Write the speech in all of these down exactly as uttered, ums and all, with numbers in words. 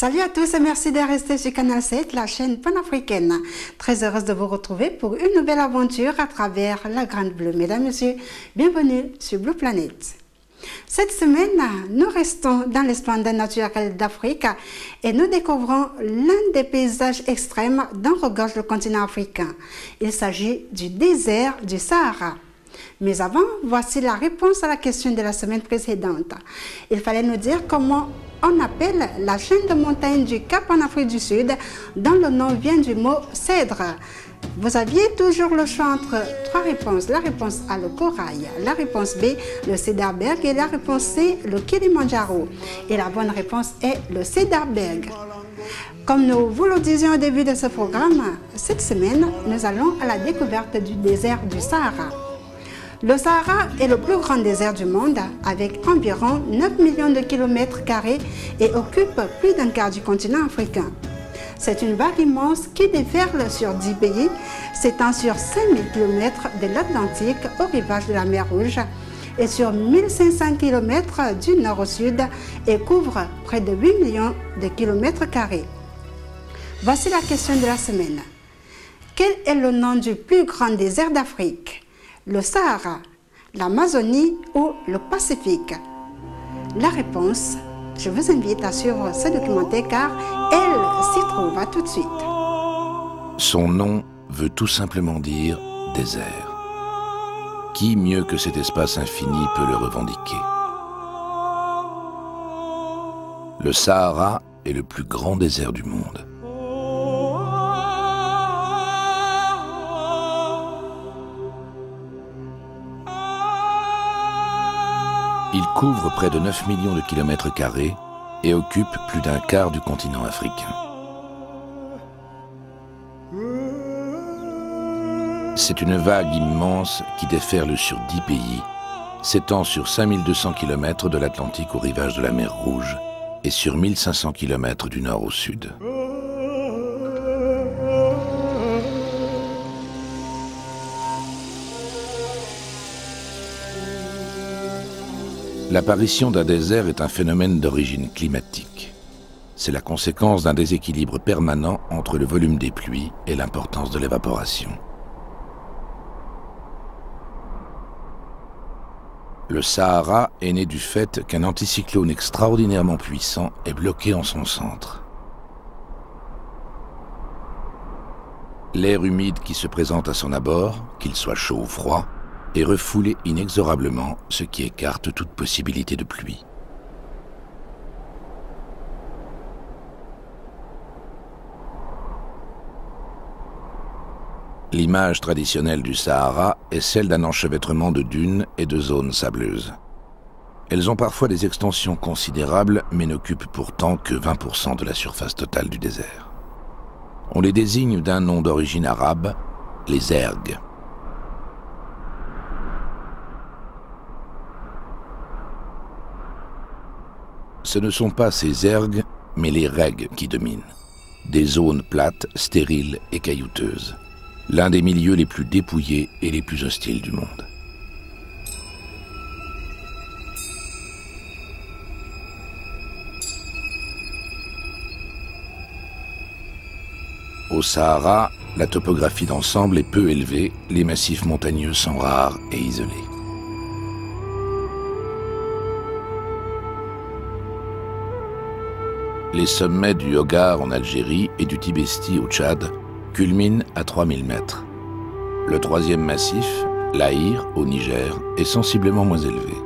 Salut à tous et merci de rester sur Canal sept, la chaîne panafricaine. Très heureuse de vous retrouver pour une nouvelle aventure à travers la Grande Bleue. Mesdames et messieurs, bienvenue sur Blue Planet. Cette semaine, nous restons dans les splendeurs naturelles d'Afrique et nous découvrons l'un des paysages extrêmes dont regorge le continent africain. Il s'agit du désert du Sahara. Mais avant, voici la réponse à la question de la semaine précédente. Il fallait nous dire comment on appelle la chaîne de montagnes du Cap en Afrique du Sud, dont le nom vient du mot cèdre. Vous aviez toujours le choix entre trois réponses. La réponse A, le corail. La réponse B, le Cederberg. Et la réponse C, le Kilimandjaro. Et la bonne réponse est le Cederberg. Comme nous vous le disions au début de ce programme, cette semaine, nous allons à la découverte du désert du Sahara. Le Sahara est le plus grand désert du monde avec environ neuf millions de kilomètres carrés et occupe plus d'un quart du continent africain. C'est une vague immense qui déferle sur dix pays, s'étend sur cinq mille kilomètres de l'Atlantique au rivage de la mer Rouge et sur mille cinq cents kilomètres du nord au sud et couvre près de huit millions de kilomètres carrés. Voici la question de la semaine. Quel est le nom du plus grand désert d'Afrique ? Le Sahara, l'Amazonie ou le Pacifique? La réponse, je vous invite à suivre ce documentaire car elle s'y trouve. À tout de suite. Son nom veut tout simplement dire désert. Qui mieux que cet espace infini peut le revendiquer? Le Sahara est le plus grand désert du monde. Il couvre près de neuf millions de kilomètres carrés et occupe plus d'un quart du continent africain. C'est une vague immense qui déferle sur dix pays, s'étend sur cinq mille deux cents kilomètres de l'Atlantique au rivage de la mer Rouge et sur mille cinq cents kilomètres du nord au sud. L'apparition d'un désert est un phénomène d'origine climatique. C'est la conséquence d'un déséquilibre permanent entre le volume des pluies et l'importance de l'évaporation. Le Sahara est né du fait qu'un anticyclone extraordinairement puissant est bloqué en son centre. L'air humide qui se présente à son abord, qu'il soit chaud ou froid, est refoulé inexorablement, ce qui écarte toute possibilité de pluie. L'image traditionnelle du Sahara est celle d'un enchevêtrement de dunes et de zones sableuses. Elles ont parfois des extensions considérables, mais n'occupent pourtant que vingt pour cent de la surface totale du désert. On les désigne d'un nom d'origine arabe, les ergs. Ce ne sont pas ces ergs, mais les regs qui dominent. Des zones plates, stériles et caillouteuses. L'un des milieux les plus dépouillés et les plus hostiles du monde. Au Sahara, la topographie d'ensemble est peu élevée, les massifs montagneux sont rares et isolés. Les sommets du Hogar en Algérie et du Tibesti au Tchad culminent à trois mille mètres. Le troisième massif, l'Aïr au Niger, est sensiblement moins élevé.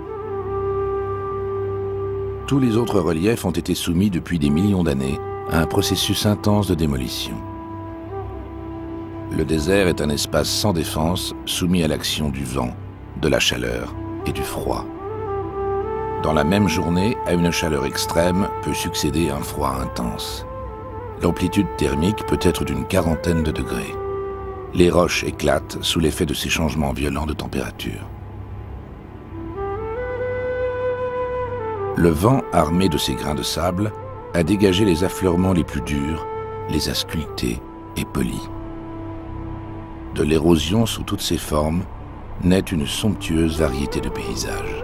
Tous les autres reliefs ont été soumis depuis des millions d'années à un processus intense de démolition. Le désert est un espace sans défense, soumis à l'action du vent, de la chaleur et du froid. Dans la même journée, à une chaleur extrême peut succéder un froid intense. L'amplitude thermique peut être d'une quarantaine de degrés. Les roches éclatent sous l'effet de ces changements violents de température. Le vent, armé de ces grains de sable, a dégagé les affleurements les plus durs, les a sculptés et polis. De l'érosion sous toutes ses formes naît une somptueuse variété de paysages.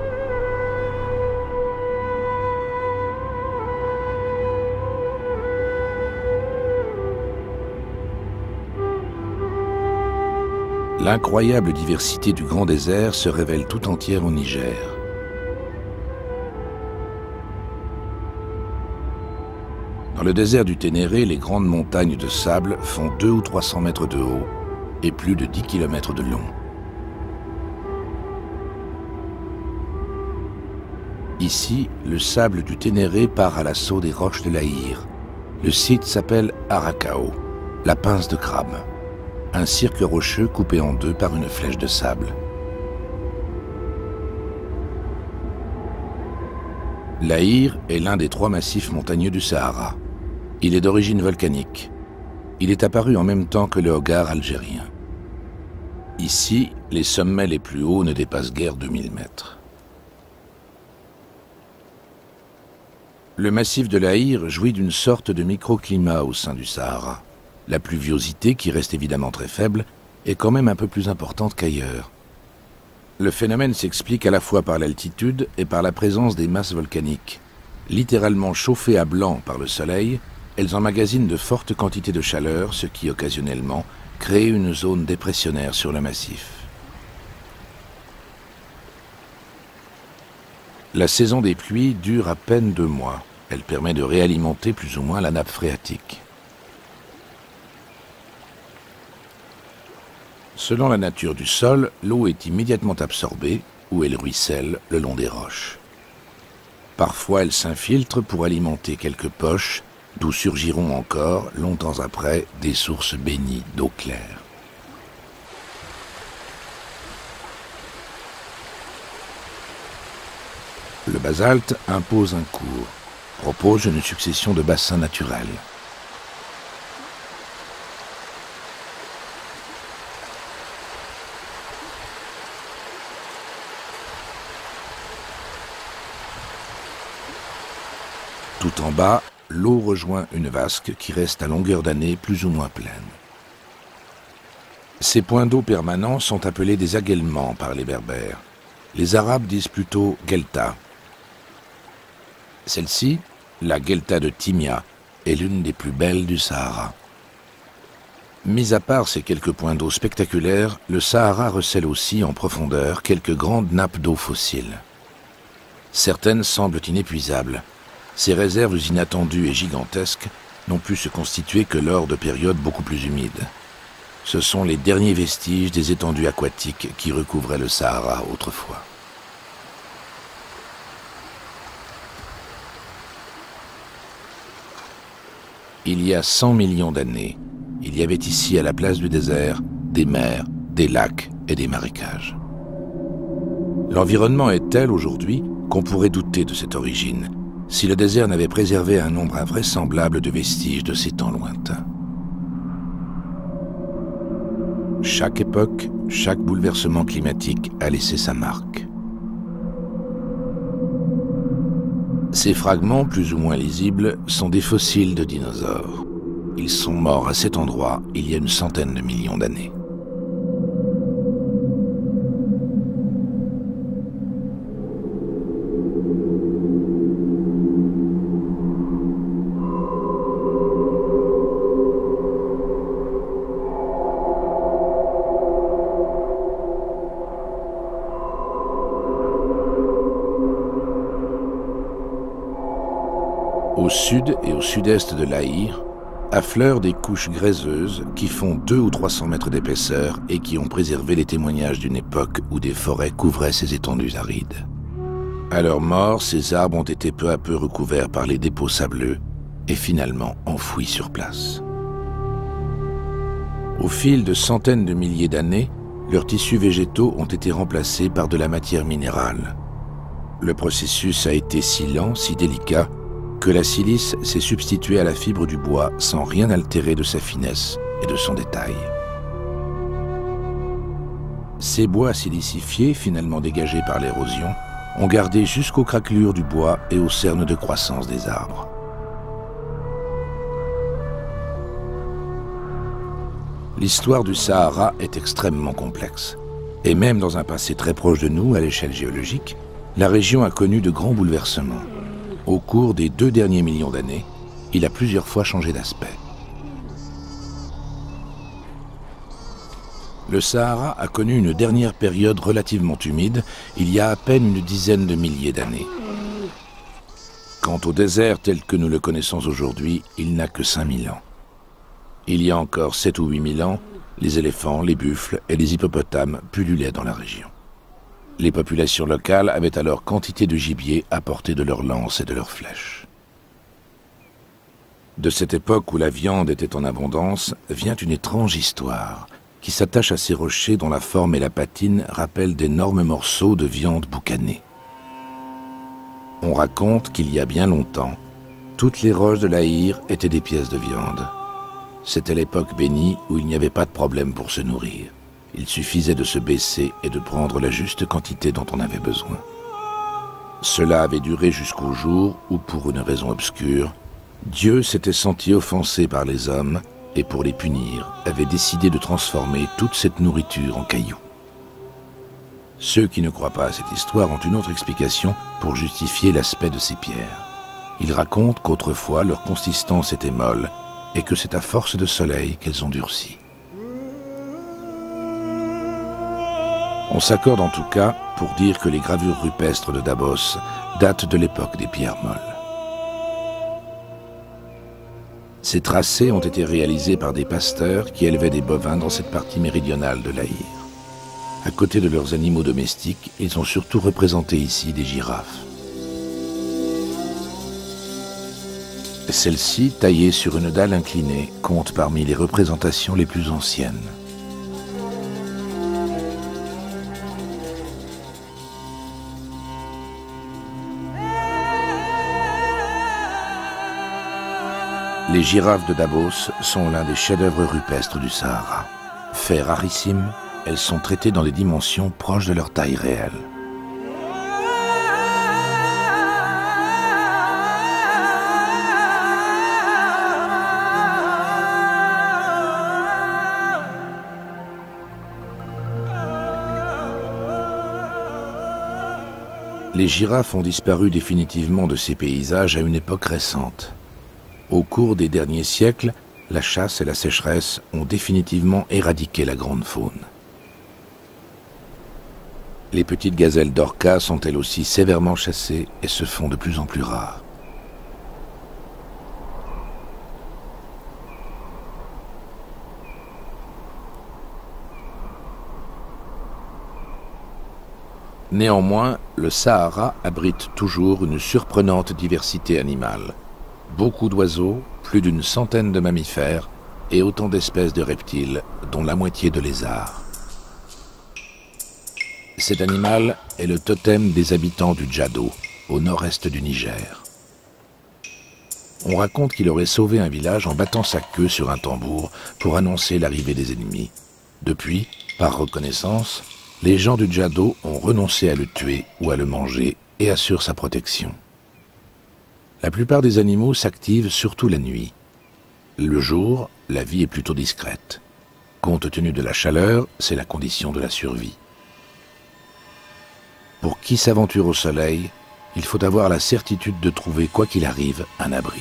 L'incroyable diversité du grand désert se révèle tout entière au Niger. Dans le désert du Ténéré, les grandes montagnes de sable font deux ou trois cents mètres de haut et plus de dix kilomètres de long. Ici, le sable du Ténéré part à l'assaut des roches de l'Aïr. Le site s'appelle Arakao, la pince de crabe, un cirque rocheux coupé en deux par une flèche de sable. L'Aïr est l'un des trois massifs montagneux du Sahara. Il est d'origine volcanique. Il est apparu en même temps que le Hogar algérien. Ici, les sommets les plus hauts ne dépassent guère deux mille mètres. Le massif de l'Aïr jouit d'une sorte de microclimat au sein du Sahara. La pluviosité, qui reste évidemment très faible, est quand même un peu plus importante qu'ailleurs. Le phénomène s'explique à la fois par l'altitude et par la présence des masses volcaniques. Littéralement chauffées à blanc par le soleil, elles emmagasinent de fortes quantités de chaleur, ce qui, occasionnellement, crée une zone dépressionnaire sur le massif. La saison des pluies dure à peine deux mois. Elle permet de réalimenter plus ou moins la nappe phréatique. Selon la nature du sol, l'eau est immédiatement absorbée ou elle ruisselle le long des roches. Parfois, elle s'infiltre pour alimenter quelques poches, d'où surgiront encore, longtemps après, des sources bénies d'eau claire. Le basalte impose un cours, propose une succession de bassins naturels. Tout en bas, l'eau rejoint une vasque qui reste à longueur d'année plus ou moins pleine. Ces points d'eau permanents sont appelés des agèlements par les Berbères. Les Arabes disent plutôt « gelta ». Celle-ci, la Gelta de Timia, est l'une des plus belles du Sahara. Mis à part ces quelques points d'eau spectaculaires, le Sahara recèle aussi en profondeur quelques grandes nappes d'eau fossiles. Certaines semblent inépuisables. Ces réserves inattendues et gigantesques n'ont pu se constituer que lors de périodes beaucoup plus humides. Ce sont les derniers vestiges des étendues aquatiques qui recouvraient le Sahara autrefois. Il y a cent millions d'années, il y avait ici à la place du désert des mers, des lacs et des marécages. L'environnement est tel aujourd'hui qu'on pourrait douter de cette origine, si le désert n'avait préservé un nombre invraisemblable de vestiges de ces temps lointains. Chaque époque, chaque bouleversement climatique a laissé sa marque. Ces fragments, plus ou moins lisibles, sont des fossiles de dinosaures. Ils sont morts à cet endroit il y a une centaine de millions d'années. Au sud et au sud-est de l'Aïr, affleurent des couches gréseuses qui font deux ou trois cents mètres d'épaisseur et qui ont préservé les témoignages d'une époque où des forêts couvraient ces étendues arides. À leur mort, ces arbres ont été peu à peu recouverts par les dépôts sableux et finalement enfouis sur place. Au fil de centaines de milliers d'années, leurs tissus végétaux ont été remplacés par de la matière minérale. Le processus a été si lent, si délicat, que la silice s'est substituée à la fibre du bois sans rien altérer de sa finesse et de son détail. Ces bois silicifiés, finalement dégagés par l'érosion, ont gardé jusqu'aux craquelures du bois et aux cernes de croissance des arbres. L'histoire du Sahara est extrêmement complexe. Et même dans un passé très proche de nous, à l'échelle géologique, la région a connu de grands bouleversements. Au cours des deux derniers millions d'années, il a plusieurs fois changé d'aspect. Le Sahara a connu une dernière période relativement humide il y a à peine une dizaine de milliers d'années. Quant au désert tel que nous le connaissons aujourd'hui, il n'a que cinq mille ans. Il y a encore sept ou huit mille ans, les éléphants, les buffles et les hippopotames pullulaient dans la région. Les populations locales avaient alors quantité de gibier à portée de leurs lances et de leurs flèches. De cette époque où la viande était en abondance, vient une étrange histoire qui s'attache à ces rochers dont la forme et la patine rappellent d'énormes morceaux de viande boucanée. On raconte qu'il y a bien longtemps, toutes les roches de l'Aïr étaient des pièces de viande. C'était l'époque bénie où il n'y avait pas de problème pour se nourrir. Il suffisait de se baisser et de prendre la juste quantité dont on avait besoin. Cela avait duré jusqu'au jour où, pour une raison obscure, Dieu s'était senti offensé par les hommes et pour les punir, avait décidé de transformer toute cette nourriture en cailloux. Ceux qui ne croient pas à cette histoire ont une autre explication pour justifier l'aspect de ces pierres. Ils racontent qu'autrefois leur consistance était molle et que c'est à force de soleil qu'elles ont durci. On s'accorde en tout cas pour dire que les gravures rupestres de Davos datent de l'époque des pierres molles. Ces tracés ont été réalisés par des pasteurs qui élevaient des bovins dans cette partie méridionale de l'Aïr. À côté de leurs animaux domestiques, ils ont surtout représenté ici des girafes. Celle-ci, taillée sur une dalle inclinée, compte parmi les représentations les plus anciennes. Les girafes de Davos sont l'un des chefs-d'œuvre rupestres du Sahara. Fait rarissime, elles sont traitées dans des dimensions proches de leur taille réelle. Les girafes ont disparu définitivement de ces paysages à une époque récente. Au cours des derniers siècles, la chasse et la sécheresse ont définitivement éradiqué la grande faune. Les petites gazelles d'Orca sont elles aussi sévèrement chassées et se font de plus en plus rares. Néanmoins, le Sahara abrite toujours une surprenante diversité animale. Beaucoup d'oiseaux, plus d'une centaine de mammifères et autant d'espèces de reptiles, dont la moitié de lézards. Cet animal est le totem des habitants du Djado, au nord-est du Niger. On raconte qu'il aurait sauvé un village en battant sa queue sur un tambour pour annoncer l'arrivée des ennemis. Depuis, par reconnaissance, les gens du Djado ont renoncé à le tuer ou à le manger et assurent sa protection. La plupart des animaux s'activent surtout la nuit. Le jour, la vie est plutôt discrète. Compte tenu de la chaleur, c'est la condition de la survie. Pour qui s'aventure au soleil, il faut avoir la certitude de trouver, quoi qu'il arrive, un abri.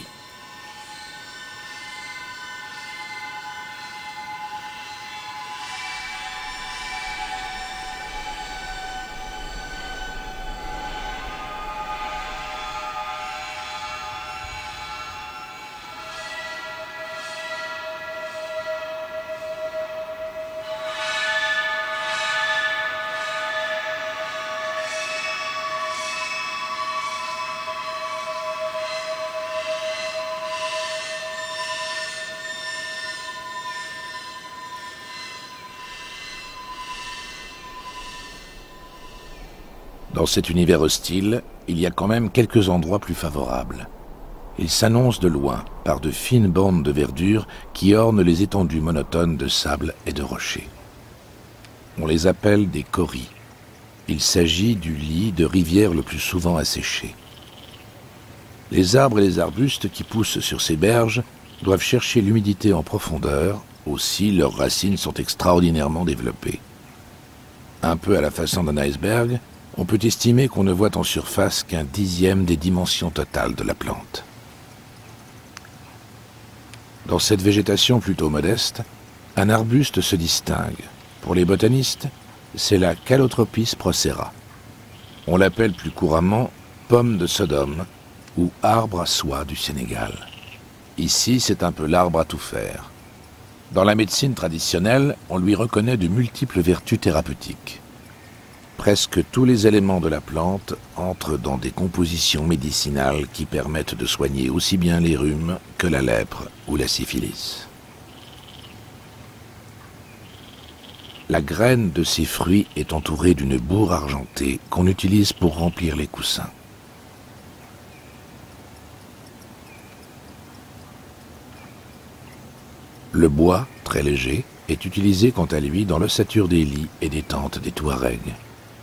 Dans cet univers hostile, il y a quand même quelques endroits plus favorables. Ils s'annoncent de loin par de fines bandes de verdure qui ornent les étendues monotones de sable et de rochers. On les appelle des kauris. Il s'agit du lit de rivière le plus souvent asséché. Les arbres et les arbustes qui poussent sur ces berges doivent chercher l'humidité en profondeur, aussi leurs racines sont extraordinairement développées. Un peu à la façon d'un iceberg, on peut estimer qu'on ne voit en surface qu'un dixième des dimensions totales de la plante. Dans cette végétation plutôt modeste, un arbuste se distingue. Pour les botanistes, c'est la Calotropis procera. On l'appelle plus couramment pomme de Sodome ou arbre à soie du Sénégal. Ici, c'est un peu l'arbre à tout faire. Dans la médecine traditionnelle, on lui reconnaît de multiples vertus thérapeutiques. Presque tous les éléments de la plante entrent dans des compositions médicinales qui permettent de soigner aussi bien les rhumes que la lèpre ou la syphilis. La graine de ces fruits est entourée d'une bourre argentée qu'on utilise pour remplir les coussins. Le bois, très léger, est utilisé quant à lui dans l'ossature des lits et des tentes des Touaregs.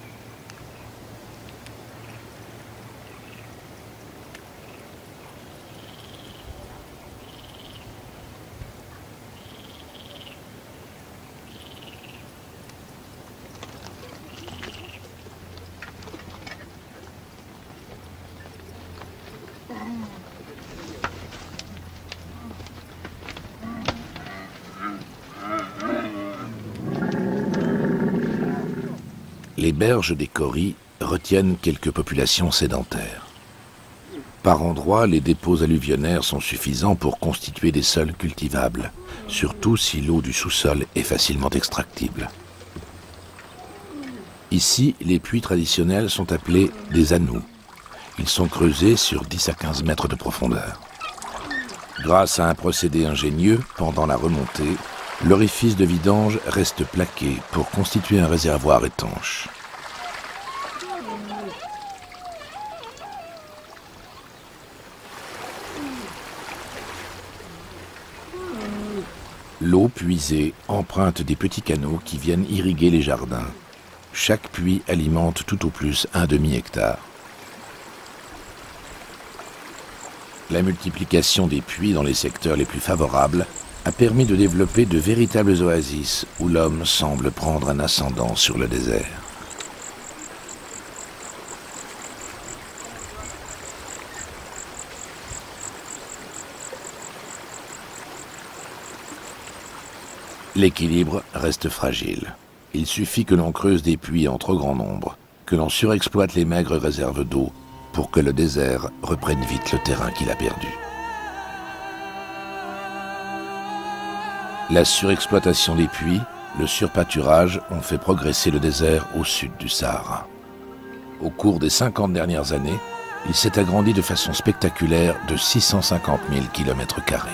Les berges des Kauris retiennent quelques populations sédentaires. Par endroits, les dépôts alluvionnaires sont suffisants pour constituer des sols cultivables, surtout si l'eau du sous-sol est facilement extractible. Ici, les puits traditionnels sont appelés des anous. Ils sont creusés sur dix à quinze mètres de profondeur. Grâce à un procédé ingénieux, pendant la remontée, l'orifice de vidange reste plaqué pour constituer un réservoir étanche. L'eau puisée emprunte des petits canaux qui viennent irriguer les jardins. Chaque puits alimente tout au plus un demi-hectare. La multiplication des puits dans les secteurs les plus favorables a permis de développer de véritables oasis où l'homme semble prendre un ascendant sur le désert. L'équilibre reste fragile. Il suffit que l'on creuse des puits en trop grand nombre, que l'on surexploite les maigres réserves d'eau pour que le désert reprenne vite le terrain qu'il a perdu. La surexploitation des puits, le surpâturage ont fait progresser le désert au sud du Sahara. Au cours des cinquante dernières années, il s'est agrandi de façon spectaculaire de six cent cinquante mille kilomètres carrés.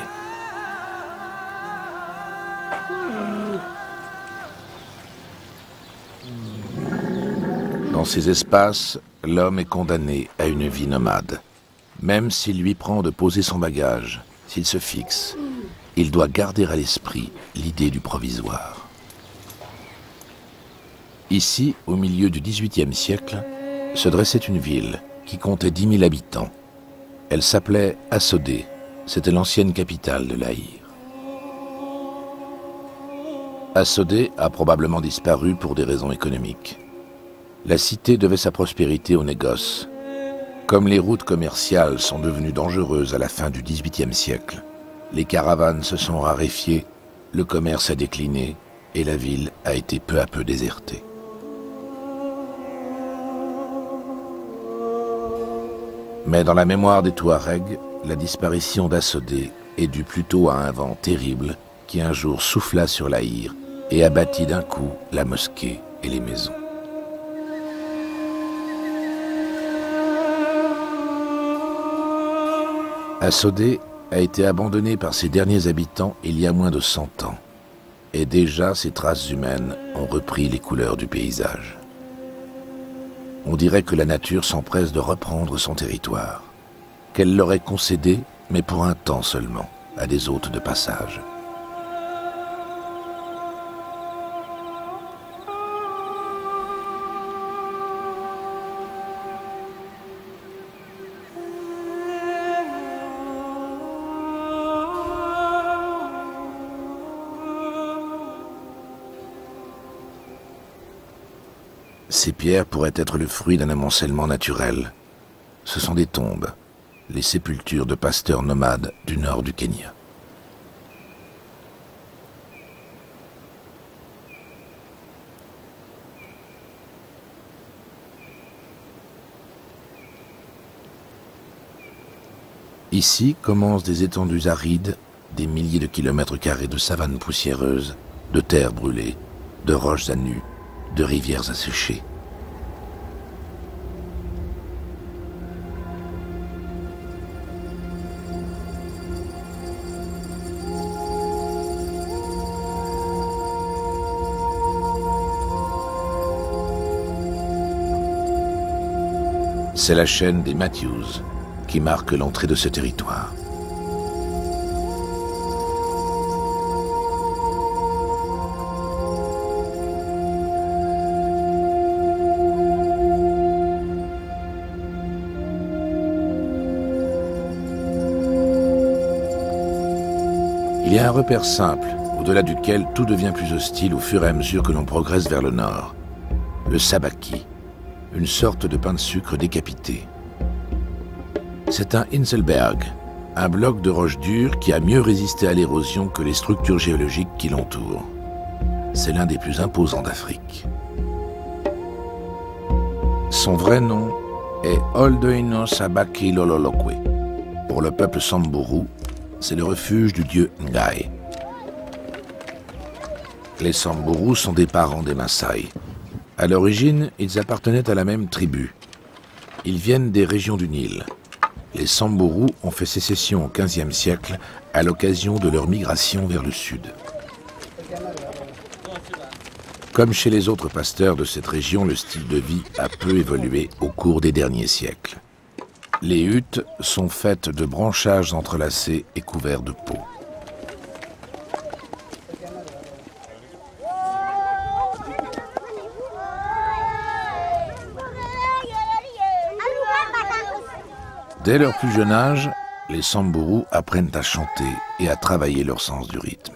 Dans ces espaces, l'homme est condamné à une vie nomade. Même s'il lui prend de poser son bagage, s'il se fixe, il doit garder à l'esprit l'idée du provisoire. Ici, au milieu du dix-huitième siècle, se dressait une ville qui comptait dix mille habitants. Elle s'appelait Assodé, c'était l'ancienne capitale de l'Aïr. Assodé a probablement disparu pour des raisons économiques. La cité devait sa prospérité au négoce. Comme les routes commerciales sont devenues dangereuses à la fin du dix-huitième siècle, les caravanes se sont raréfiées, le commerce a décliné et la ville a été peu à peu désertée. Mais dans la mémoire des Touaregs, la disparition d'Assodé est due plutôt à un vent terrible qui un jour souffla sur l'Aïr et abattit d'un coup la mosquée et les maisons. Assodé a été abandonné par ses derniers habitants il y a moins de cent ans. Et déjà, ses traces humaines ont repris les couleurs du paysage. On dirait que la nature s'empresse de reprendre son territoire, qu'elle l'aurait concédé, mais pour un temps seulement, à des hôtes de passage. Ces pierres pourraient être le fruit d'un amoncellement naturel. Ce sont des tombes, les sépultures de pasteurs nomades du nord du Kenya. Ici commencent des étendues arides, des milliers de kilomètres carrés de savanes poussiéreuses, de terres brûlées, de roches à nu, de rivières asséchées. C'est la chaîne des Matthews qui marque l'entrée de ce territoire. Il y a un repère simple, au-delà duquel tout devient plus hostile au fur et à mesure que l'on progresse vers le nord. Le sabaki, une sorte de pain de sucre décapité. C'est un Inselberg, un bloc de roche dure qui a mieux résisté à l'érosion que les structures géologiques qui l'entourent. C'est l'un des plus imposants d'Afrique. Son vrai nom est Oldoino Sabaki Lololokwe. Pour le peuple Samburu, c'est le refuge du dieu Ngai. Les Samburu sont des parents des Maasai. À l'origine, ils appartenaient à la même tribu. Ils viennent des régions du Nil. Les Samburu ont fait sécession au quinzième siècle à l'occasion de leur migration vers le sud. Comme chez les autres pasteurs de cette région, le style de vie a peu évolué au cours des derniers siècles. Les huttes sont faites de branchages entrelacés et couverts de peaux. Dès leur plus jeune âge, les Samburu apprennent à chanter et à travailler leur sens du rythme.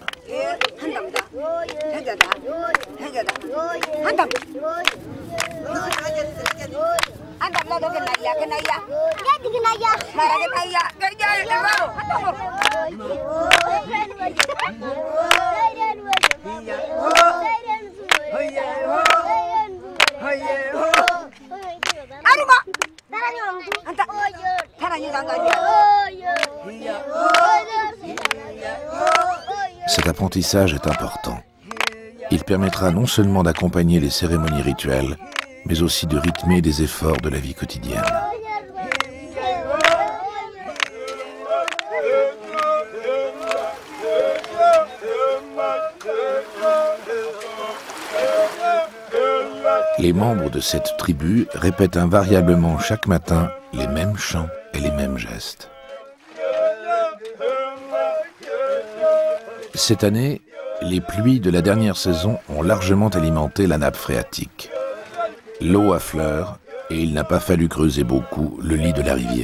Cet apprentissage est important. Il permettra non seulement d'accompagner les cérémonies rituelles, mais aussi de rythmer des efforts de la vie quotidienne. Les membres de cette tribu répètent invariablement chaque matin les mêmes chants et les mêmes gestes. Cette année, les pluies de la dernière saison ont largement alimenté la nappe phréatique. L'eau affleure et il n'a pas fallu creuser beaucoup le lit de la rivière.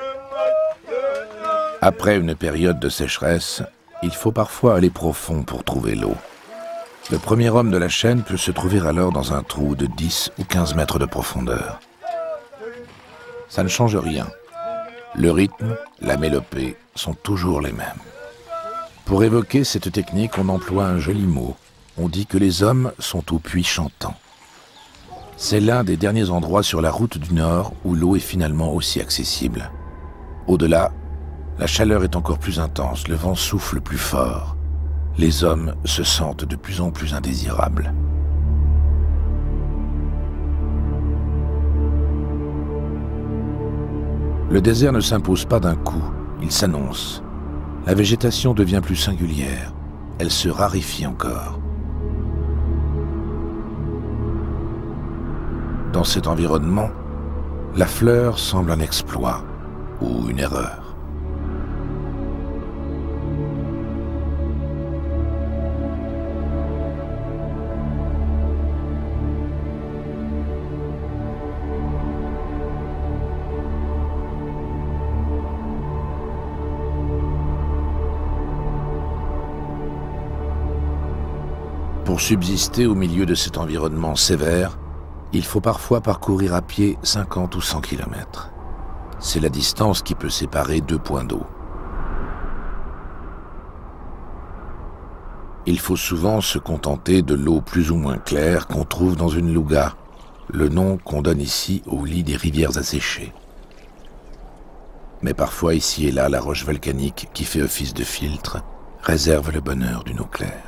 Après une période de sécheresse, il faut parfois aller profond pour trouver l'eau. Le premier homme de la chaîne peut se trouver alors dans un trou de dix ou quinze mètres de profondeur. Ça ne change rien. Le rythme, la mélopée sont toujours les mêmes. Pour évoquer cette technique, on emploie un joli mot. On dit que les hommes sont au puits chantant. C'est l'un des derniers endroits sur la route du Nord où l'eau est finalement aussi accessible. Au-delà, la chaleur est encore plus intense, le vent souffle plus fort. Les hommes se sentent de plus en plus indésirables. Le désert ne s'impose pas d'un coup, il s'annonce. La végétation devient plus singulière, elle se raréfie encore. Dans cet environnement, la fleur semble un exploit ou une erreur. Pour subsister au milieu de cet environnement sévère, il faut parfois parcourir à pied cinquante ou cent kilomètres. C'est la distance qui peut séparer deux points d'eau. Il faut souvent se contenter de l'eau plus ou moins claire qu'on trouve dans une louga, le nom qu'on donne ici au lit des rivières asséchées. Mais parfois, ici et là, la roche volcanique, qui fait office de filtre, réserve le bonheur d'une eau claire.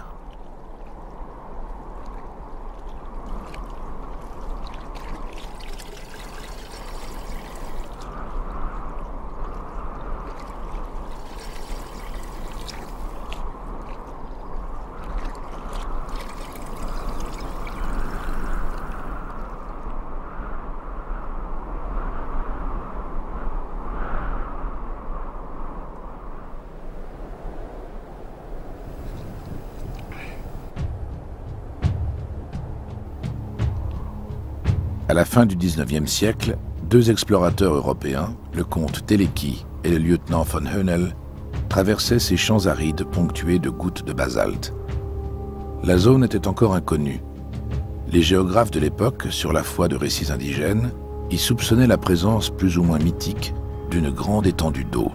À la fin du dix-neuvième siècle, deux explorateurs européens, le comte Teleki et le lieutenant von Hönel, traversaient ces champs arides ponctués de gouttes de basalte. La zone était encore inconnue. Les géographes de l'époque, sur la foi de récits indigènes, y soupçonnaient la présence plus ou moins mythique d'une grande étendue d'eau.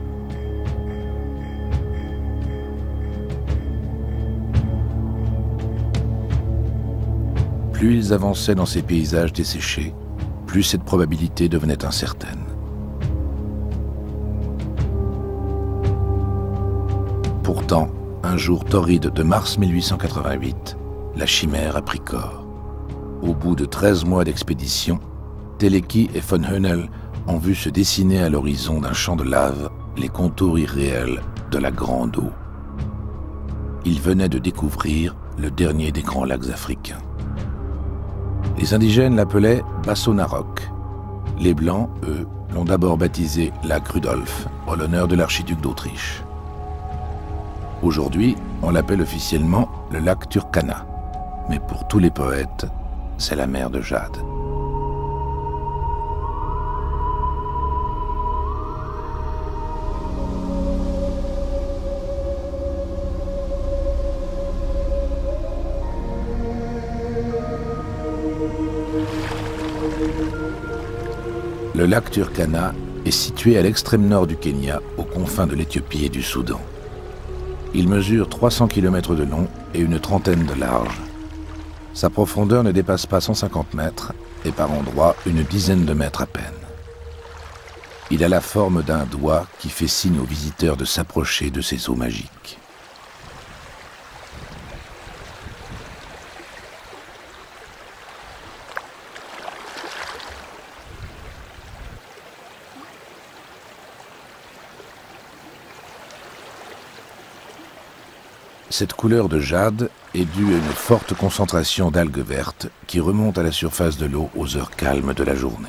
Plus ils avançaient dans ces paysages desséchés, plus cette probabilité devenait incertaine. Pourtant, un jour torride de mars mille huit cent quatre-vingt-huit, la chimère a pris corps. Au bout de treize mois d'expédition, Teleki et von Hönel ont vu se dessiner à l'horizon d'un champ de lave les contours irréels de la Grande Eau. Ils venaient de découvrir le dernier des grands lacs africains. Les indigènes l'appelaient Basso Narok. Les Blancs, eux, l'ont d'abord baptisé lac Rudolf, en l'honneur de l'archiduc d'Autriche. Aujourd'hui, on l'appelle officiellement le lac Turkana, mais pour tous les poètes, c'est la mer de Jade. Le lac Turkana est situé à l'extrême nord du Kenya, aux confins de l'Éthiopie et du Soudan. Il mesure trois cents kilomètres de long et une trentaine de large. Sa profondeur ne dépasse pas cent cinquante mètres et par endroits une dizaine de mètres à peine. Il a la forme d'un doigt qui fait signe aux visiteurs de s'approcher de ces eaux magiques. Cette couleur de jade est due à une forte concentration d'algues vertes qui remontent à la surface de l'eau aux heures calmes de la journée.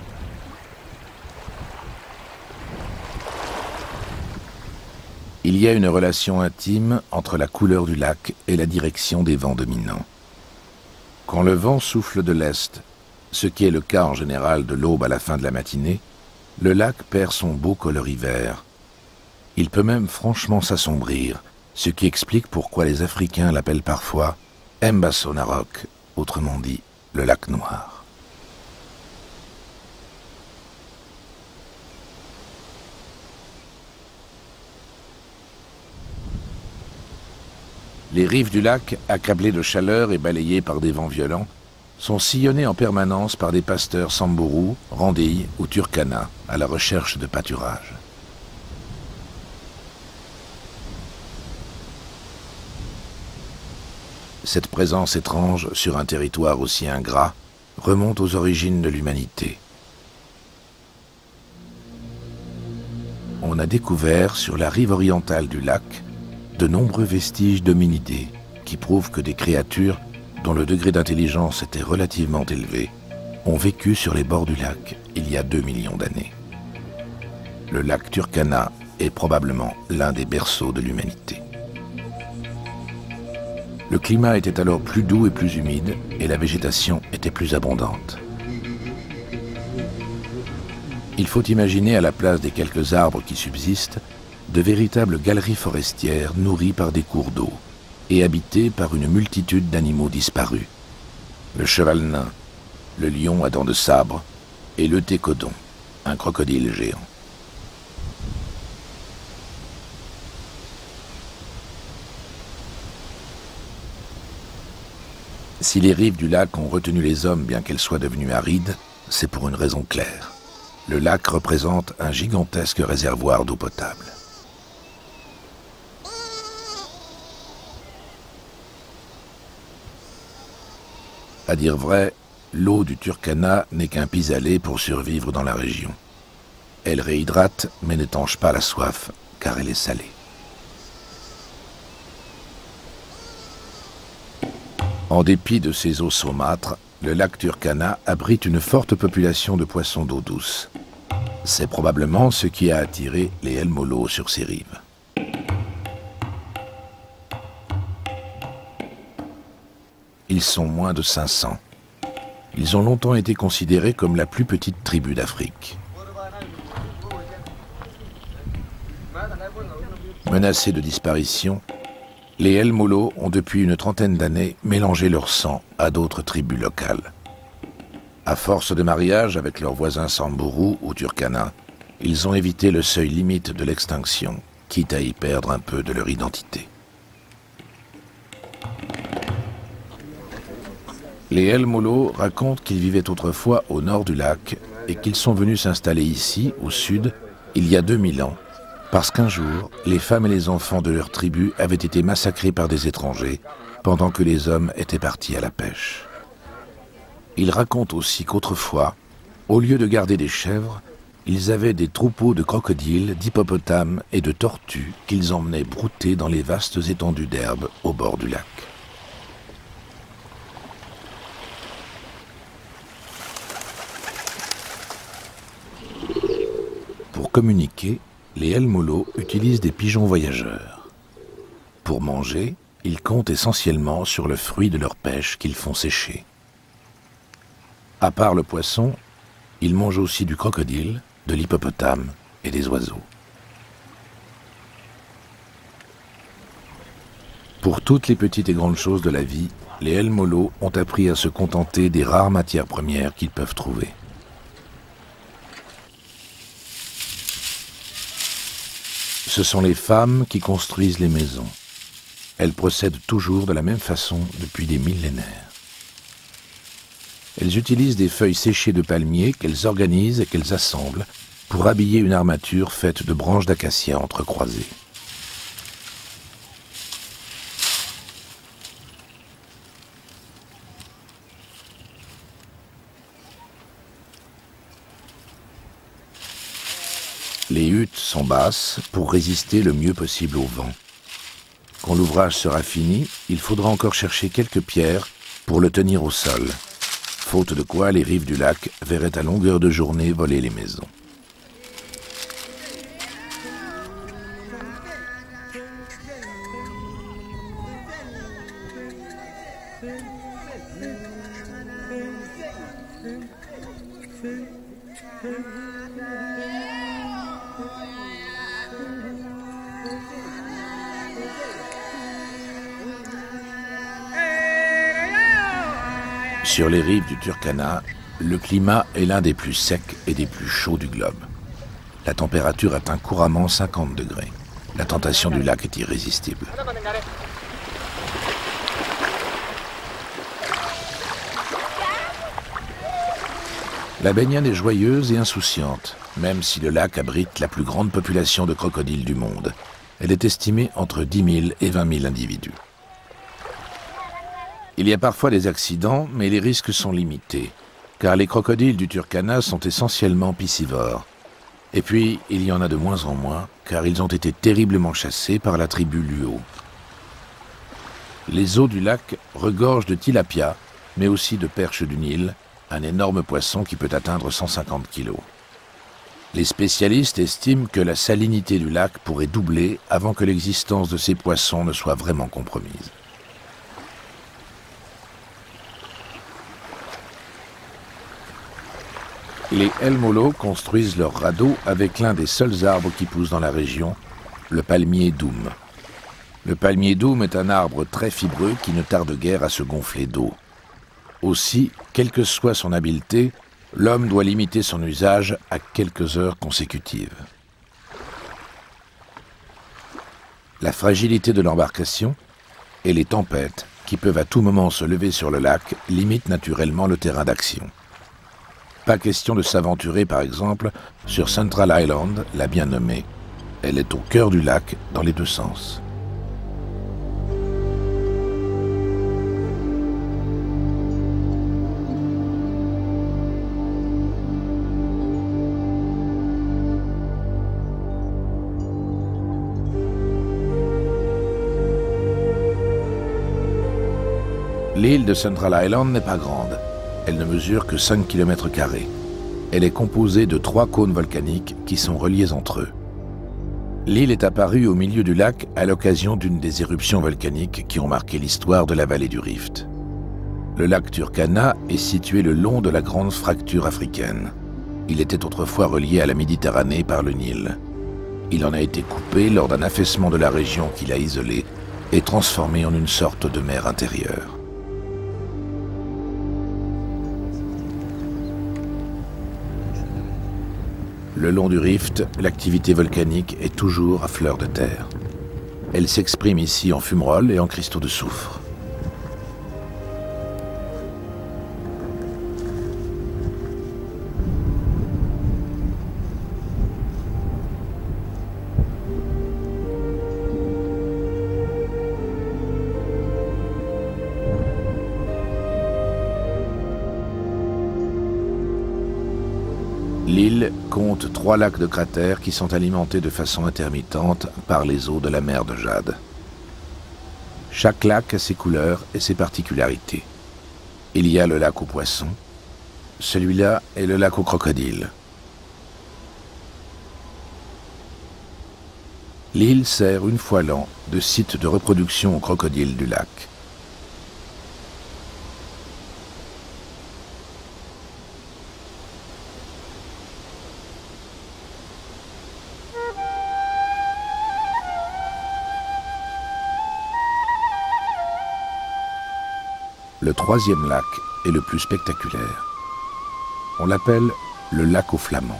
Il y a une relation intime entre la couleur du lac et la direction des vents dominants. Quand le vent souffle de l'est, ce qui est le cas en général de l'aube à la fin de la matinée, le lac perd son beau coloris vert. Il peut même franchement s'assombrir, ce qui explique pourquoi les Africains l'appellent parfois Mbasso Narok, autrement dit le lac noir. Les rives du lac, accablées de chaleur et balayées par des vents violents, sont sillonnées en permanence par des pasteurs Samburu, Rendille ou Turkana à la recherche de pâturage. Cette présence étrange sur un territoire aussi ingrat remonte aux origines de l'humanité. On a découvert sur la rive orientale du lac de nombreux vestiges d'hominidés qui prouvent que des créatures dont le degré d'intelligence était relativement élevé ont vécu sur les bords du lac il y a deux millions d'années. Le lac Turkana est probablement l'un des berceaux de l'humanité. Le climat était alors plus doux et plus humide, et la végétation était plus abondante. Il faut imaginer à la place des quelques arbres qui subsistent, de véritables galeries forestières nourries par des cours d'eau, et habitées par une multitude d'animaux disparus. Le cheval nain, le lion à dents de sabre, et le técodon, un crocodile géant. Si les rives du lac ont retenu les hommes bien qu'elles soient devenues arides, c'est pour une raison claire. le lac représente un gigantesque réservoir d'eau potable. À dire vrai, l'eau du Turkana n'est qu'un pis-aller pour survivre dans la région. Elle réhydrate, mais n'étanche pas la soif, car elle est salée. En dépit de ses eaux saumâtres, le lac Turkana abrite une forte population de poissons d'eau douce. C'est probablement ce qui a attiré les El Molo sur ses rives. Ils sont moins de cinq cents. Ils ont longtemps été considérés comme la plus petite tribu d'Afrique. Menacés de disparition, les El Molo ont depuis une trentaine d'années mélangé leur sang à d'autres tribus locales. À force de mariage avec leurs voisins Samburu ou Turkana, ils ont évité le seuil limite de l'extinction, quitte à y perdre un peu de leur identité. Les El Molo racontent qu'ils vivaient autrefois au nord du lac et qu'ils sont venus s'installer ici, au sud, il y a deux mille ans, parce qu'un jour, les femmes et les enfants de leur tribu avaient été massacrés par des étrangers pendant que les hommes étaient partis à la pêche. Ils racontent aussi qu'autrefois, au lieu de garder des chèvres, ils avaient des troupeaux de crocodiles, d'hippopotames et de tortues qu'ils emmenaient brouter dans les vastes étendues d'herbe au bord du lac. Pour communiquer, les El Molo utilisent des pigeons voyageurs. Pour manger, ils comptent essentiellement sur le fruit de leur pêche qu'ils font sécher. À part le poisson, ils mangent aussi du crocodile, de l'hippopotame et des oiseaux. Pour toutes les petites et grandes choses de la vie, les El Molo ont appris à se contenter des rares matières premières qu'ils peuvent trouver. Ce sont les femmes qui construisent les maisons. Elles procèdent toujours de la même façon depuis des millénaires. Elles utilisent des feuilles séchées de palmier qu'elles organisent et qu'elles assemblent pour habiller une armature faite de branches d'acacia entrecroisées. Les huttes sont basses pour résister le mieux possible au vent. Quand l'ouvrage sera fini, il faudra encore chercher quelques pierres pour le tenir au sol, faute de quoi les rives du lac verraient à longueur de journée voler les maisons. Sur les rives du Turkana, le climat est l'un des plus secs et des plus chauds du globe. La température atteint couramment cinquante degrés. La tentation du lac est irrésistible. La baignade est joyeuse et insouciante, même si le lac abrite la plus grande population de crocodiles du monde. Elle est estimée entre dix mille et vingt mille individus. Il y a parfois des accidents, mais les risques sont limités, car les crocodiles du Turkana sont essentiellement piscivores. Et puis, il y en a de moins en moins, car ils ont été terriblement chassés par la tribu Luo. Les eaux du lac regorgent de tilapia, mais aussi de perches du Nil, un énorme poisson qui peut atteindre cent cinquante kilos. Les spécialistes estiment que la salinité du lac pourrait doubler avant que l'existence de ces poissons ne soit vraiment compromise. Les El Molo construisent leurs radeaux avec l'un des seuls arbres qui poussent dans la région, le palmier doum. Le palmier doum est un arbre très fibreux qui ne tarde guère à se gonfler d'eau. Aussi, quelle que soit son habileté, l'homme doit limiter son usage à quelques heures consécutives. La fragilité de l'embarcation et les tempêtes, qui peuvent à tout moment se lever sur le lac, limitent naturellement le terrain d'action. Pas question de s'aventurer, par exemple, sur Central Island, la bien nommée. Elle est au cœur du lac, dans les deux sens. L'île de Central Island n'est pas grande. Elle ne mesure que cinq kilomètres carrés. Elle est composée de trois cônes volcaniques qui sont reliés entre eux. L'île est apparue au milieu du lac à l'occasion d'une des éruptions volcaniques qui ont marqué l'histoire de la vallée du Rift. Le lac Turkana est situé le long de la grande fracture africaine. Il était autrefois relié à la Méditerranée par le Nil. Il en a été coupé lors d'un affaissement de la région qui l'a isolé et transformé en une sorte de mer intérieure. Le long du Rift, l'activité volcanique est toujours à fleur de terre. Elle s'exprime ici en fumerolles et en cristaux de soufre. L'île compte trois lacs de cratères qui sont alimentés de façon intermittente par les eaux de la mer de Jade. Chaque lac a ses couleurs et ses particularités. Il y a le lac aux poissons, celui-là est le lac aux crocodiles. L'île sert une fois l'an de site de reproduction aux crocodiles du lac. Le troisième lac est le plus spectaculaire. On l'appelle le lac aux flamands.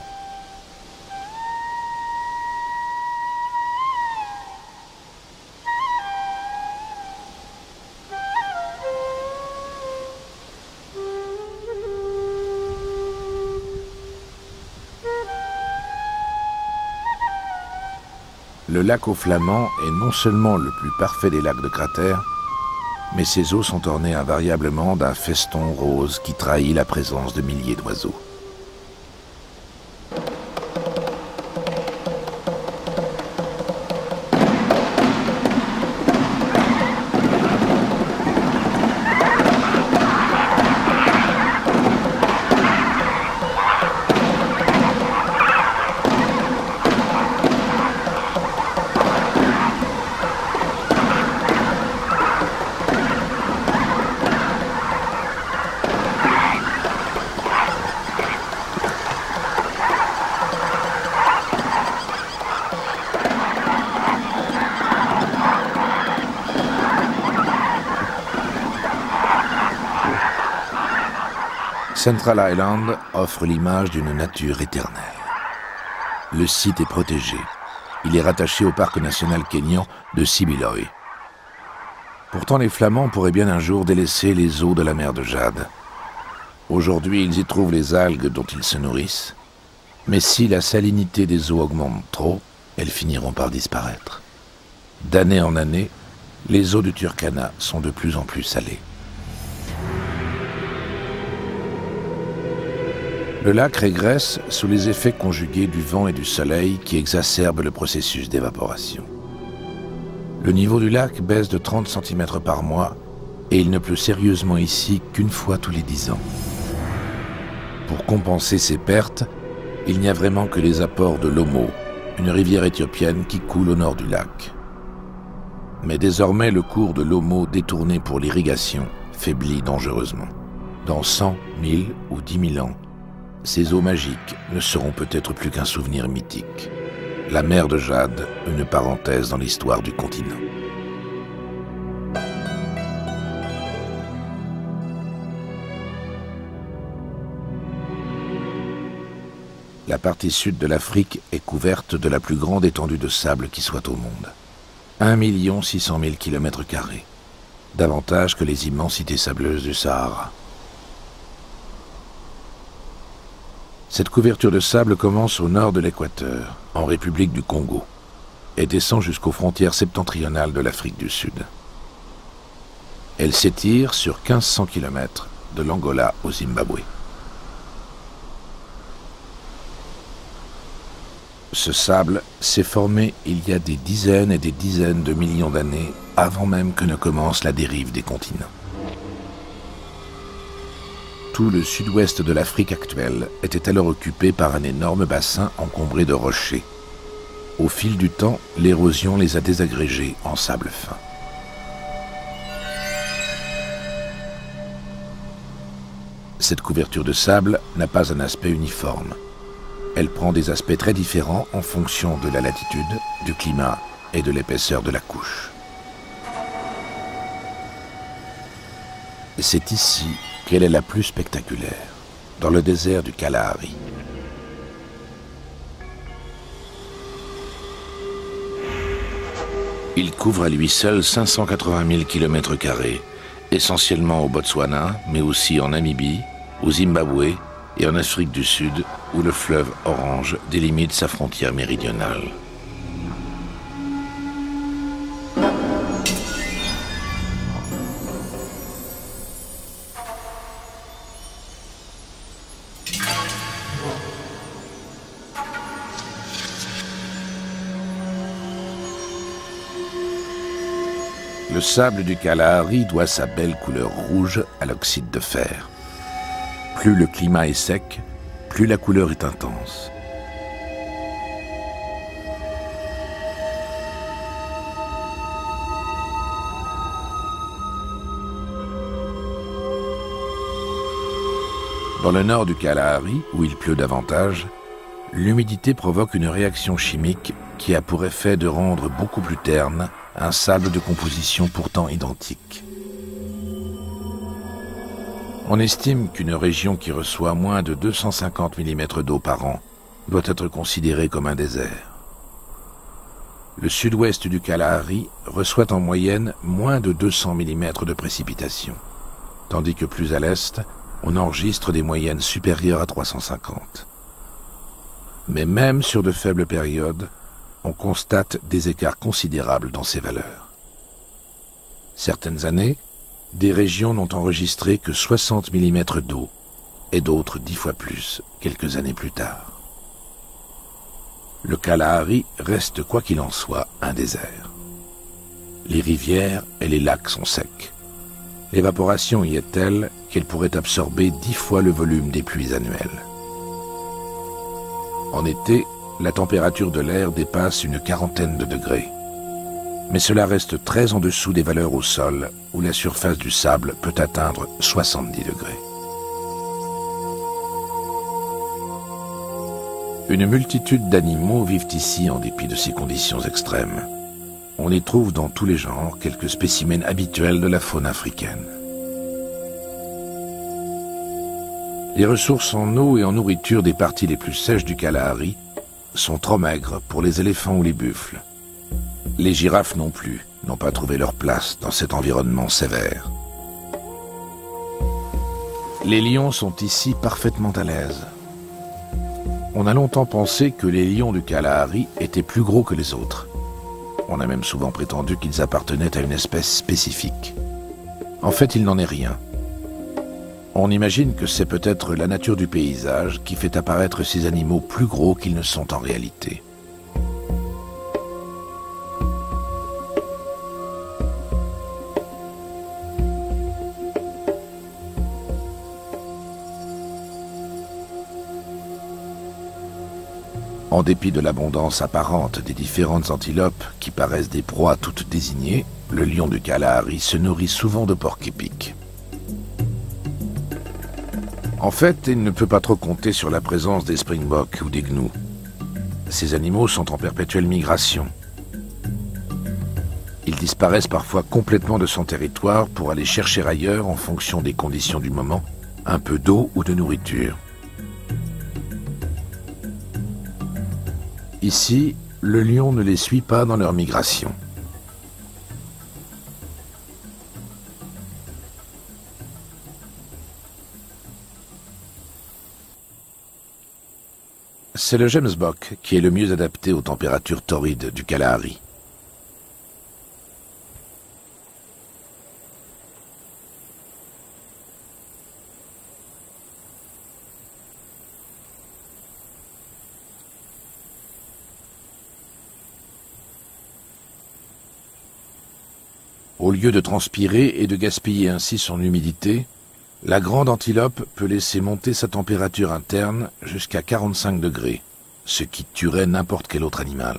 Le lac aux flamands est non seulement le plus parfait des lacs de cratères, mais ses eaux sont ornées invariablement d'un feston rose qui trahit la présence de milliers d'oiseaux. Central Island offre l'image d'une nature éternelle. Le site est protégé. Il est rattaché au parc national kényan de Sibiloy. Pourtant, les Flamands pourraient bien un jour délaisser les eaux de la mer de Jade. Aujourd'hui, ils y trouvent les algues dont ils se nourrissent. Mais si la salinité des eaux augmente trop, elles finiront par disparaître. D'année en année, les eaux du Turkana sont de plus en plus salées. Le lac régresse sous les effets conjugués du vent et du soleil qui exacerbent le processus d'évaporation. Le niveau du lac baisse de trente centimètres par mois et il ne pleut sérieusement ici qu'une fois tous les dix ans. Pour compenser ces pertes, il n'y a vraiment que les apports de l'Omo, une rivière éthiopienne qui coule au nord du lac. Mais désormais, le cours de l'Omo détourné pour l'irrigation faiblit dangereusement. Dans cent, mille ou dix mille ans, ces eaux magiques ne seront peut-être plus qu'un souvenir mythique. La mer de Jade, une parenthèse dans l'histoire du continent. La partie sud de l'Afrique est couverte de la plus grande étendue de sable qui soit au monde. un million six cent mille kilomètres carrés, davantage que les immensités sableuses du Sahara. Cette couverture de sable commence au nord de l'équateur, en République du Congo, et descend jusqu'aux frontières septentrionales de l'Afrique du Sud. Elle s'étire sur mille cinq cents kilomètres de l'Angola au Zimbabwe. Ce sable s'est formé il y a des dizaines et des dizaines de millions d'années avant même que ne commence la dérive des continents. Tout le sud-ouest de l'Afrique actuelle était alors occupé par un énorme bassin encombré de rochers. Au fil du temps, l'érosion les a désagrégés en sable fin. Cette couverture de sable n'a pas un aspect uniforme. Elle prend des aspects très différents en fonction de la latitude, du climat et de l'épaisseur de la couche. C'est ici qu'elle est la plus spectaculaire, dans le désert du Kalahari. Il couvre à lui seul cinq cent quatre-vingt mille kilomètres carrés, essentiellement au Botswana, mais aussi en Namibie, au Zimbabwe et en Afrique du Sud, où le fleuve Orange délimite sa frontière méridionale. Le sable du Kalahari doit sa belle couleur rouge à l'oxyde de fer. Plus le climat est sec, plus la couleur est intense. Dans le nord du Kalahari, où il pleut davantage, l'humidité provoque une réaction chimique qui a pour effet de rendre beaucoup plus terne un sable de composition pourtant identique. On estime qu'une région qui reçoit moins de deux cent cinquante millimètres d'eau par an doit être considérée comme un désert. Le sud-ouest du Kalahari reçoit en moyenne moins de deux cents millimètres de précipitations, tandis que plus à l'est, on enregistre des moyennes supérieures à trois cent cinquante. Mais même sur de faibles périodes, on constate des écarts considérables dans ces valeurs. Certaines années, des régions n'ont enregistré que soixante millimètres d'eau, et d'autres dix fois plus, quelques années plus tard. Le Kalahari reste, quoi qu'il en soit, un désert. Les rivières et les lacs sont secs. L'évaporation y est telle qu'elle pourrait absorber dix fois le volume des pluies annuelles. En été, la température de l'air dépasse une quarantaine de degrés. Mais cela reste très en dessous des valeurs au sol, où la surface du sable peut atteindre soixante-dix degrés. Une multitude d'animaux vivent ici en dépit de ces conditions extrêmes. On y trouve dans tous les genres quelques spécimens habituels de la faune africaine. Les ressources en eau et en nourriture des parties les plus sèches du Kalahari sont trop maigres pour les éléphants ou les buffles. Les girafes non plus n'ont pas trouvé leur place dans cet environnement sévère. Les lions sont ici parfaitement à l'aise. On a longtemps pensé que les lions du Kalahari étaient plus gros que les autres. On a même souvent prétendu qu'ils appartenaient à une espèce spécifique. En fait, il n'en est rien. On imagine que c'est peut-être la nature du paysage qui fait apparaître ces animaux plus gros qu'ils ne sont en réalité. En dépit de l'abondance apparente des différentes antilopes qui paraissent des proies toutes désignées, le lion du Kalahari se nourrit souvent de porc-épic. En fait, il ne peut pas trop compter sur la présence des springboks ou des gnous. Ces animaux sont en perpétuelle migration. Ils disparaissent parfois complètement de son territoire pour aller chercher ailleurs en fonction des conditions du moment, un peu d'eau ou de nourriture. Ici, le lion ne les suit pas dans leur migration. C'est le gemsbok qui est le mieux adapté aux températures torrides du Kalahari. Au lieu de transpirer et de gaspiller ainsi son humidité, la grande antilope peut laisser monter sa température interne jusqu'à quarante-cinq degrés, ce qui tuerait n'importe quel autre animal.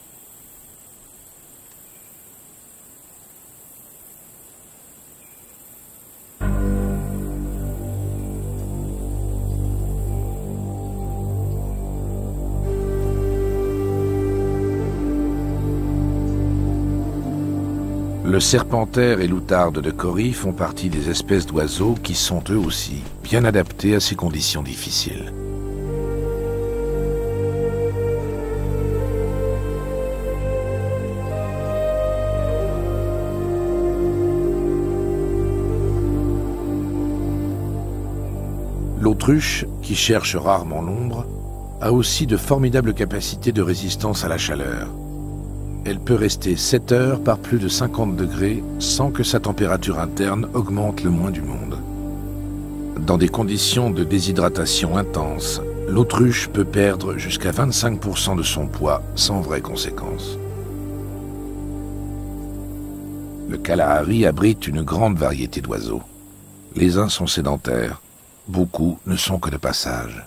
Le serpentaire et l'outarde de Kori font partie des espèces d'oiseaux qui sont eux aussi bien adaptés à ces conditions difficiles. L'autruche, qui cherche rarement l'ombre, a aussi de formidables capacités de résistance à la chaleur. Elle peut rester sept heures par plus de cinquante degrés sans que sa température interne augmente le moins du monde. Dans des conditions de déshydratation intense, l'autruche peut perdre jusqu'à vingt-cinq pour cent de son poids sans vraies conséquences. Le Kalahari abrite une grande variété d'oiseaux. Les uns sont sédentaires, beaucoup ne sont que de passage.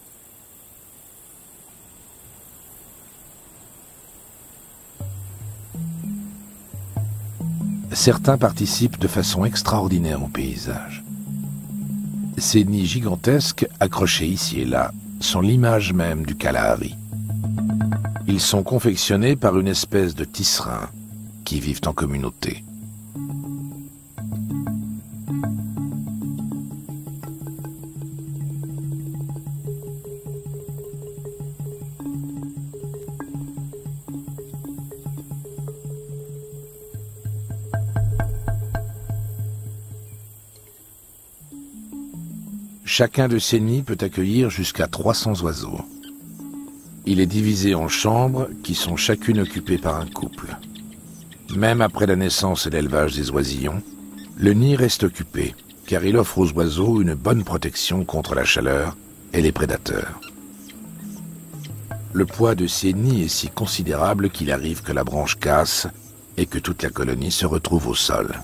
Certains participent de façon extraordinaire au paysage. Ces nids gigantesques, accrochés ici et là, sont l'image même du Kalahari. Ils sont confectionnés par une espèce de tisserins qui vivent en communauté. Chacun de ces nids peut accueillir jusqu'à trois cents oiseaux. Il est divisé en chambres qui sont chacune occupées par un couple. Même après la naissance et l'élevage des oisillons, le nid reste occupé car il offre aux oiseaux une bonne protection contre la chaleur et les prédateurs. Le poids de ces nids est si considérable qu'il arrive que la branche casse et que toute la colonie se retrouve au sol.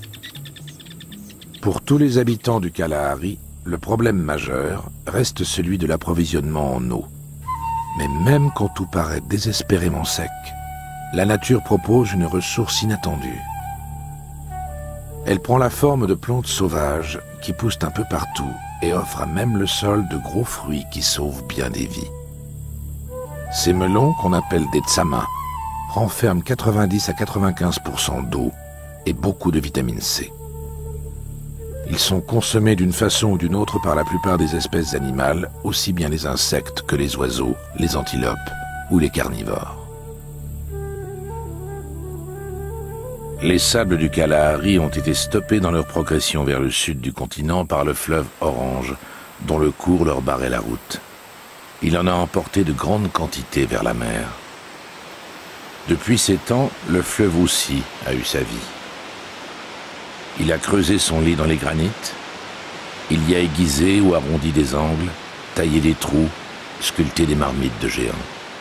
Pour tous les habitants du Kalahari, le problème majeur reste celui de l'approvisionnement en eau. Mais même quand tout paraît désespérément sec, la nature propose une ressource inattendue. Elle prend la forme de plantes sauvages qui poussent un peu partout et offrent à même le sol de gros fruits qui sauvent bien des vies. Ces melons, qu'on appelle des tsamas, renferment quatre-vingt-dix à quatre-vingt-quinze pour cent d'eau et beaucoup de vitamine C. Ils sont consommés d'une façon ou d'une autre par la plupart des espèces animales, aussi bien les insectes que les oiseaux, les antilopes ou les carnivores. Les sables du Kalahari ont été stoppés dans leur progression vers le sud du continent par le fleuve Orange, dont le cours leur barrait la route. Il en a emporté de grandes quantités vers la mer. Depuis ces temps, le fleuve aussi a eu sa vie. Il a creusé son lit dans les granites, il y a aiguisé ou arrondi des angles, taillé des trous, sculpté des marmites de géants.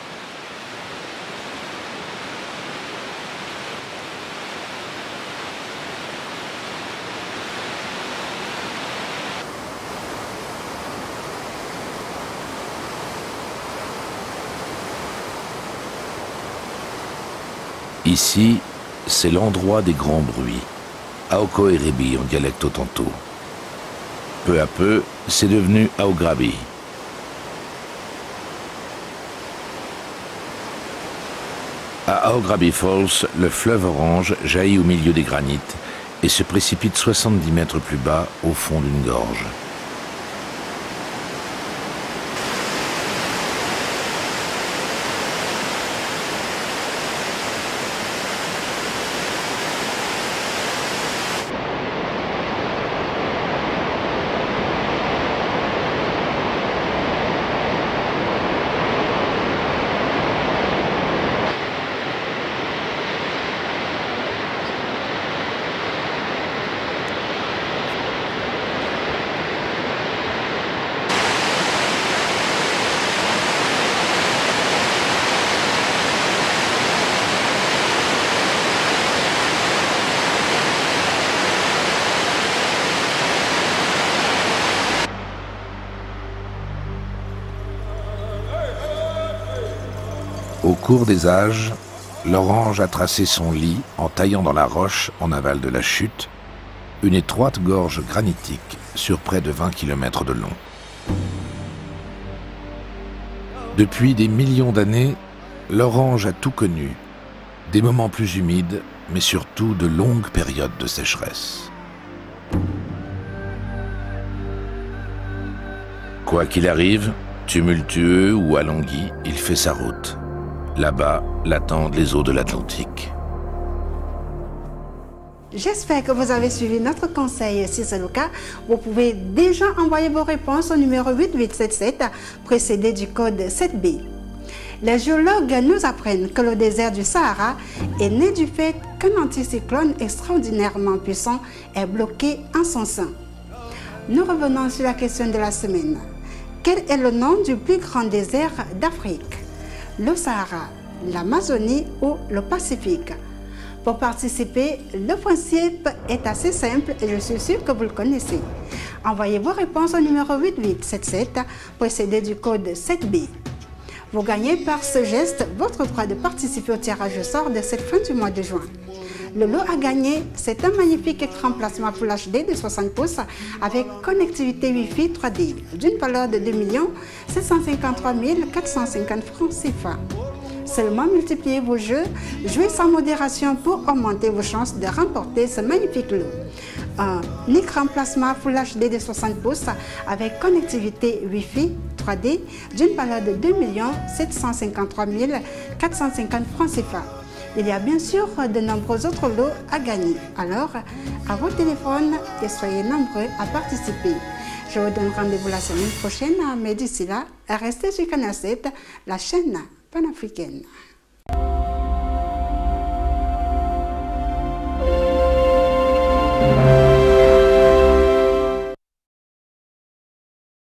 Ici, c'est l'endroit des grands bruits. Aoko-Erebi en dialecte otanto. Peu à peu, c'est devenu Aograbi. À Aograbi Falls, le fleuve Orange jaillit au milieu des granites et se précipite soixante-dix mètres plus bas au fond d'une gorge. Au cours des âges, l'orange a tracé son lit en taillant dans la roche en aval de la chute une étroite gorge granitique sur près de vingt kilomètres de long. Depuis des millions d'années, l'orange a tout connu, des moments plus humides, mais surtout de longues périodes de sécheresse. Quoi qu'il arrive, tumultueux ou alongui, il fait sa route. Là-bas, l'attendent les eaux de l'Atlantique. J'espère que vous avez suivi notre conseil. Si c'est le cas, vous pouvez déjà envoyer vos réponses au numéro huit huit sept sept, précédé du code sept B. Les géologues nous apprennent que le désert du Sahara est né du fait qu'un anticyclone extraordinairement puissant est bloqué en son sein. Nous revenons sur la question de la semaine. Quel est le nom du plus grand désert d'Afrique? Le Sahara, l'Amazonie ou le Pacifique? Pour participer, le principe est assez simple et je suis sûre que vous le connaissez. Envoyez vos réponses au numéro huit huit sept sept, précédé du code sept B. Vous gagnez par ce geste votre droit de participer au tirage au sort de cette fin du mois de juin. Le lot à gagner, c'est un magnifique écran plasma Full H D de soixante pouces avec connectivité Wi-Fi trois D d'une valeur de deux millions sept cent cinquante-trois mille quatre cent cinquante francs C F A. Seulement multipliez vos jeux, jouez sans modération pour augmenter vos chances de remporter ce magnifique lot. Un écran plasma Full H D de soixante pouces avec connectivité Wi-Fi trois D d'une valeur de deux millions sept cent cinquante-trois mille quatre cent cinquante francs C F A. Il y a bien sûr de nombreux autres lots à gagner. Alors, à vos téléphones et soyez nombreux à participer. Je vous donne rendez-vous la semaine prochaine, mais d'ici là, restez sur Canal sept, la chaîne panafricaine.